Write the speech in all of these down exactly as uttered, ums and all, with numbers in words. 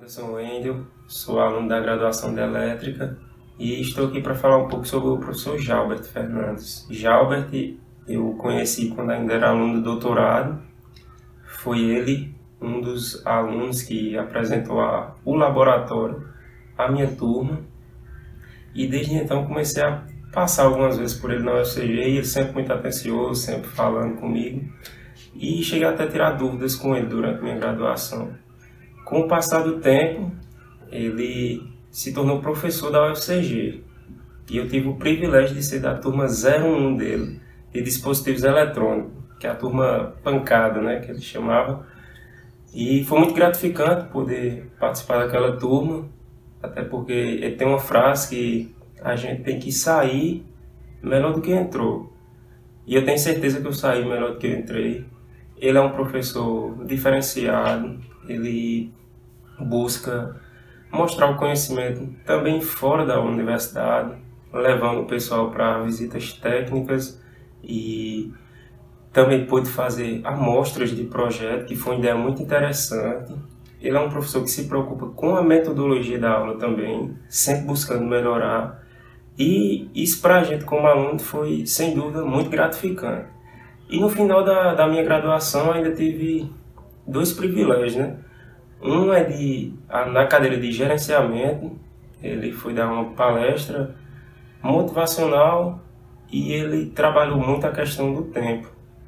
Eu sou o Wendel, sou aluno da graduação de Elétrica e estou aqui para falar um pouco sobre o professor Jalbert Fernandes. Jalbert eu conheci quando ainda era aluno do doutorado. Foi ele um dos alunos que apresentou a, o laboratório à minha turma e desde então comecei a passar algumas vezes por ele na U F C G e ele sempre muito atencioso, sempre falando comigo e cheguei até a tirar dúvidas com ele durante minha graduação. Com o passar do tempo, ele se tornou professor da U F C G e eu tive o privilégio de ser da turma zero um dele, de dispositivos eletrônicos, que é a turma pancada, né, que ele chamava. E foi muito gratificante poder participar daquela turma, até porque ele tem uma frase que a gente tem que sair melhor do que entrou. E eu tenho certeza que eu saí melhor do que eu entrei. Ele é um professor diferenciado, ele busca mostrar o conhecimento também fora da universidade, levando o pessoal para visitas técnicas e também pôde fazer amostras de projeto, que foi uma ideia muito interessante. Ele é um professor que se preocupa com a metodologia da aula também, sempre buscando melhorar. E isso para a gente como aluno foi, sem dúvida, muito gratificante. E no final da, da minha graduação ainda tive dois privilégios, né? Um é de, na cadeira de gerenciamento, ele foi dar uma palestra motivacional e ele trabalhou muito a questão do tempo.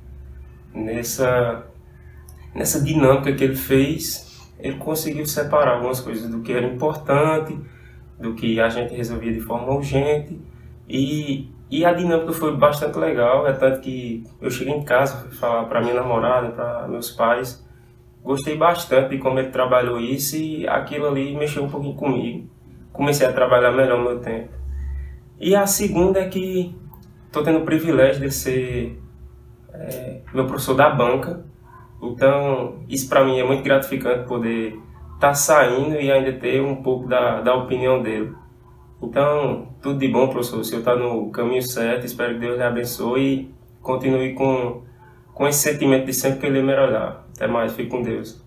Nessa, nessa dinâmica que ele fez, ele conseguiu separar algumas coisas do que era importante, do que a gente resolvia de forma urgente, e, e a dinâmica foi bastante legal, é tanto que eu cheguei em casa, fui falar para minha namorada, para meus pais, gostei bastante de como ele trabalhou isso e aquilo ali mexeu um pouquinho comigo, comecei a trabalhar melhor o meu tempo. E a segunda é que estou tendo o privilégio de ser é, meu professor da banca, então isso para mim é muito gratificante poder estar tá saindo e ainda ter um pouco da, da opinião dele. Então, tudo de bom, professor, o senhor está no caminho certo, espero que Deus lhe abençoe e continue com, com esse sentimento de sempre querer melhorar. Até mais, fique com Deus.